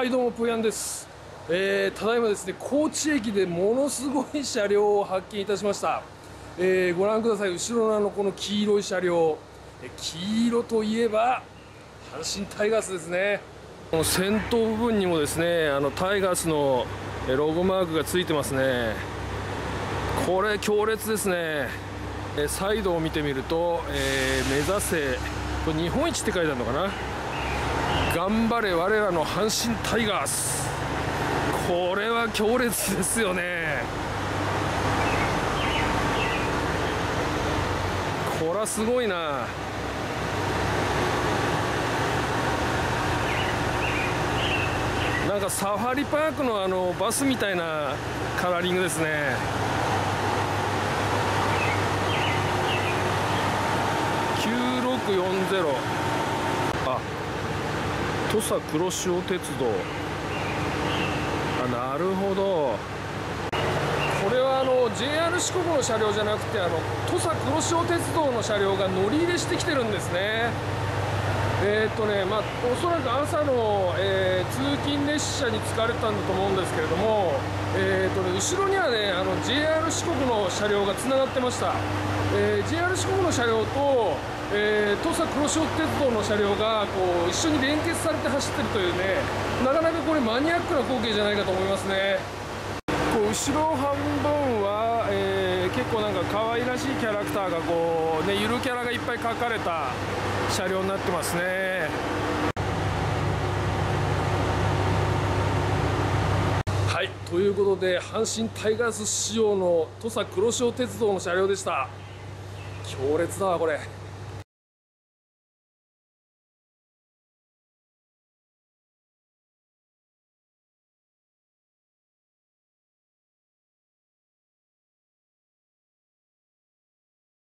はい、どうもプーヤンです。ただいまですね、高知駅でものすごい車両を発見いたしました。ご覧ください、後ろのこの黄色い車両、黄色といえば阪神タイガースですね。この先頭部分にもですね、タイガースのロゴマークがついてますね。これ強烈ですね。サイドを見てみると、目指せ、これ日本一って書いてあるのかな。頑張れ我らの阪神タイガース。これは強烈ですよね。これはすごいな。なんかサファリパークのバスみたいなカラーリングですね。9640、あ、土佐黒潮鉄道。なるほど。これはJR 四国の車両じゃなくて土佐黒潮鉄道の車両が乗り入れしてきてるんですね。おそらく朝の、通勤列車に疲れたんだと思うんですけれども、後ろにはねJR 四国の車両がつながってました。JR 四国の車両と、土佐黒潮鉄道の車両がこう一緒に連結されて走ってるというね、なかなかこれマニアックな光景じゃないかと思いますね。こう後ろ半分は、結構なんか可愛らしいキャラクターがこうね、ゆるキャラがいっぱい描かれた車両になってますね。はい、ということで阪神タイガース仕様の土佐黒潮鉄道の車両でした。強烈だわこれ。